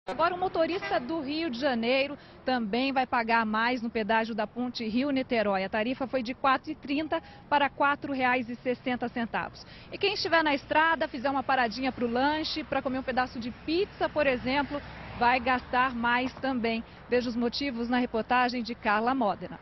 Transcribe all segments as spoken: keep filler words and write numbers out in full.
Agora, o motorista do Rio de Janeiro também vai pagar mais no pedágio da Ponte Rio-Niterói. A tarifa foi de quatro reais e trinta centavos para quatro reais e sessenta centavos. E quem estiver na estrada, fizer uma paradinha para o lanche, para comer um pedaço de pizza, por exemplo, vai gastar mais também. Veja os motivos na reportagem de Carla Modena.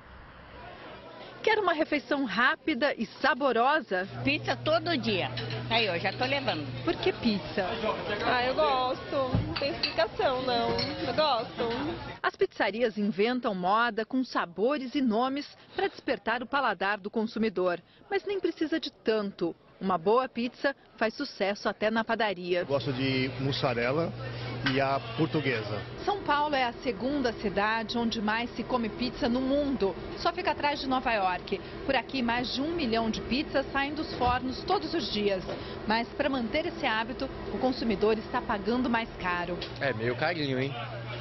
Quer uma refeição rápida e saborosa? Pizza todo dia. Aí, eu já tô levando. Por que pizza? Ah, eu gosto. Não tem explicação, não. Eu gosto. As pizzarias inventam moda com sabores e nomes para despertar o paladar do consumidor. Mas nem precisa de tanto. Uma boa pizza faz sucesso até na padaria. Gosto de mussarela e a portuguesa. São Paulo é a segunda cidade onde mais se come pizza no mundo. Só fica atrás de Nova York. Por aqui, mais de um milhão de pizzas saem dos fornos todos os dias. Mas para manter esse hábito, o consumidor está pagando mais caro. É meio carinho, hein?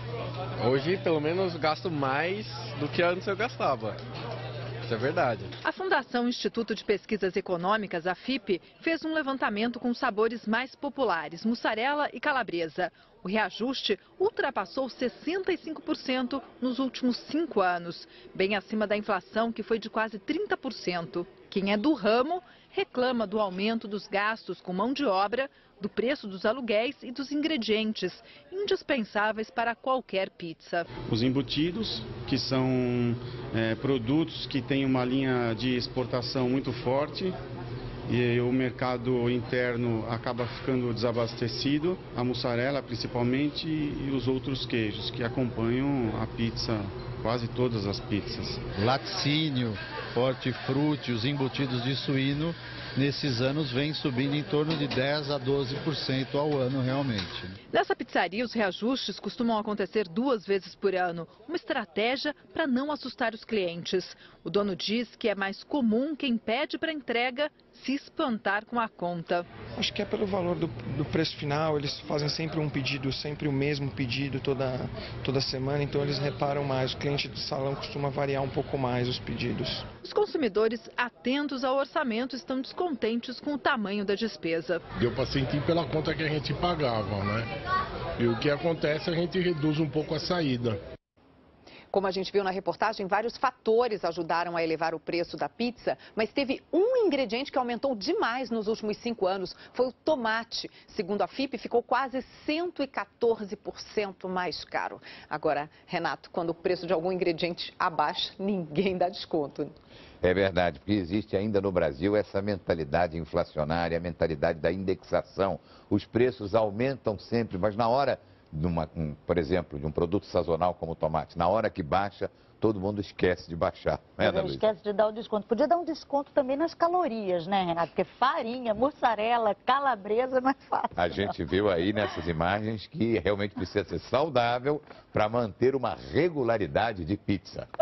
Hoje, pelo menos, gasto mais do que antes eu gastava. Isso é verdade. A Fundação Instituto de Pesquisas Econômicas, a F I P, fez um levantamento com sabores mais populares, mussarela e calabresa. O reajuste ultrapassou sessenta e cinco por cento nos últimos cinco anos, bem acima da inflação, que foi de quase trinta por cento. Quem é do ramo reclama do aumento dos gastos com mão de obra, do preço dos aluguéis e dos ingredientes, indispensáveis para qualquer pizza. Os embutidos, que são é, produtos que têm uma linha de exportação muito forte, e o mercado interno acaba ficando desabastecido, a mussarela principalmente e os outros queijos que acompanham a pizza, quase todas as pizzas. Laticínio, hortifruti, os embutidos de suíno, nesses anos vem subindo em torno de dez a doze por cento ao ano realmente. Nessa pizzaria, os reajustes costumam acontecer duas vezes por ano, uma estratégia para não assustar os clientes. O dono diz que é mais comum quem pede para entrega se espantar com a conta. Acho que é pelo valor do, do preço final, eles fazem sempre um pedido, sempre o mesmo pedido toda, toda semana, então eles reparam mais. O cliente do salão costuma variar um pouco mais os pedidos. Os consumidores atentos ao orçamento estão descontentes com o tamanho da despesa. Deu para sentir pela conta que a gente pagava, né? E o que acontece, a gente reduz um pouco a saída. Como a gente viu na reportagem, vários fatores ajudaram a elevar o preço da pizza, mas teve um ingrediente que aumentou demais nos últimos cinco anos, foi o tomate. Segundo a F I P, ficou quase cento e quatorze por cento mais caro. Agora, Renato, quando o preço de algum ingrediente abaixa, ninguém dá desconto. É verdade, porque existe ainda no Brasil essa mentalidade inflacionária, a mentalidade da indexação. Os preços aumentam sempre, mas na hora... Numa, um, por exemplo, de um produto sazonal como o tomate, na hora que baixa, todo mundo esquece de baixar. Né, Mas esquece de dar o desconto. Podia dar um desconto também nas calorias, né, Renato? Porque farinha, mussarela, calabresa não é fácil. A gente viu aí nessas imagens que realmente precisa ser saudável para manter uma regularidade de pizza.